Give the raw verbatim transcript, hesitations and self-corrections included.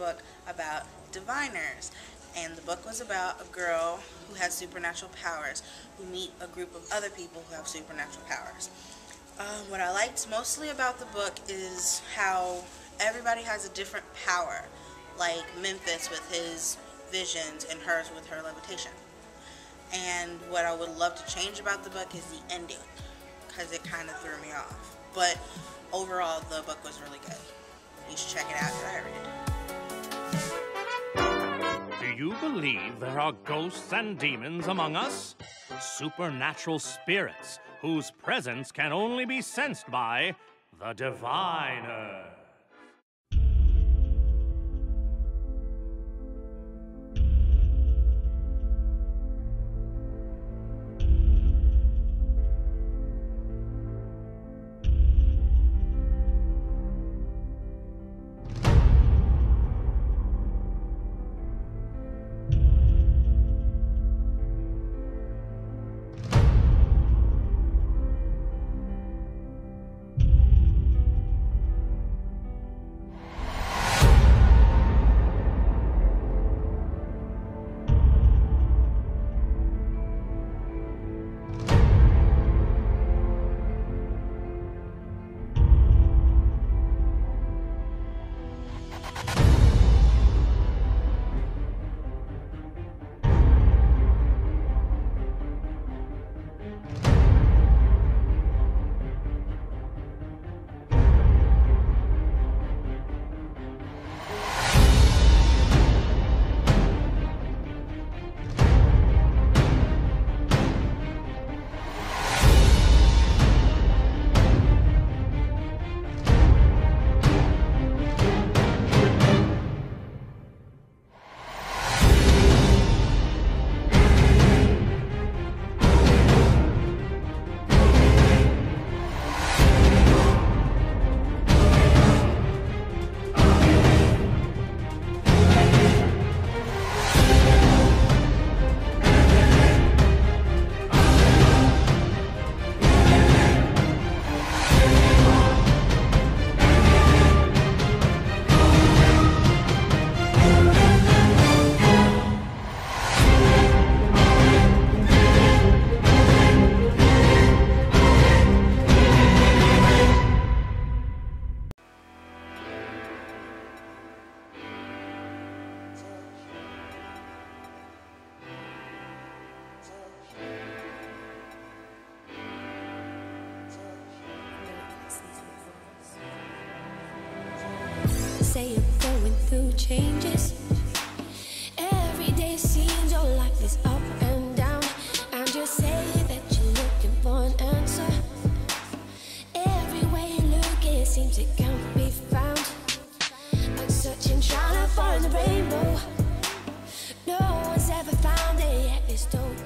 book about diviners. And the book was about a girl who has supernatural powers, who meet a group of other people who have supernatural powers. Um, what I liked mostly about the book is how everybody has a different power, like Memphis with his visions and hers with her levitation. And what I would love to change about the book is the ending, because it kind of threw me off. But overall, the book was really good. You should check it out after I read it. Do you believe there are ghosts and demons among us? Supernatural spirits whose presence can only be sensed by the diviner. Say you're going through changes. Every day seems your life is up and down. And you say that you're looking for an answer. Every way you look, it seems it can't be found. I'm searching, trying to find the rainbow. No one's ever found it yet. It's don't